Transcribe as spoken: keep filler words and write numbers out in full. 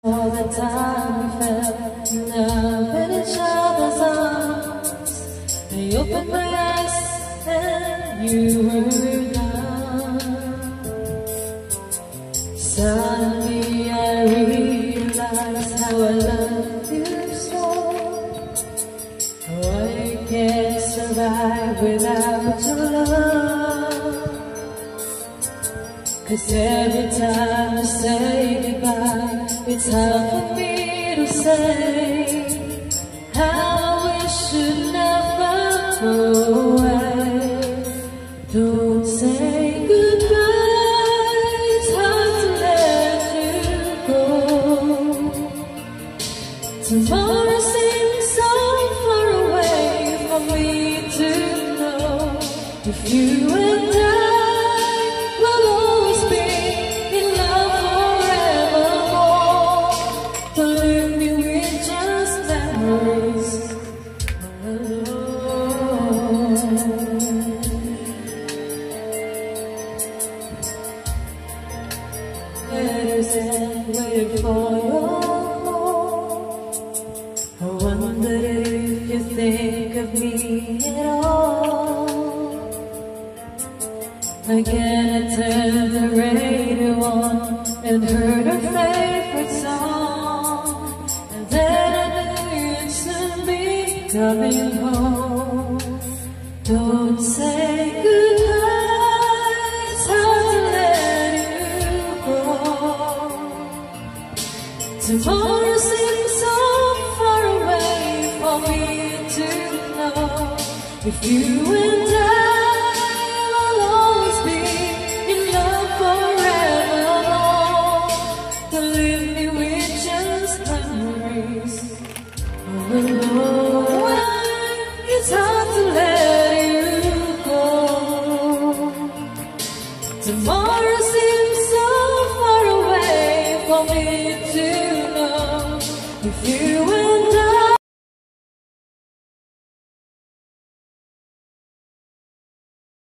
All the time we fell in love in each other's arms. I opened my eyes and you were gone. Suddenly I realized how I love you so. Oh, I can't survive without your love. 'Cause every time I say goodbye, it's hard for me to say how I wish you'd never go away. Don't say goodbye, it's hard to let you go. Tomorrow seems so far away for me to know if you and I will always be in love forevermore. Believe me, we're just memories alone. Letters and waiting for your call. I wonder if you think of me at all. Again I turned the radio on and heard her favorite song, and then I knew you'd soon be coming home. Don't say goodbye, it's hard to let you go. Tomorrow seems so far away for me to know if you and I will always be in love forevermore. Believe me, we're just memories alone. It's hard to let you go. Tomorrow seems so far away for me to know if you and I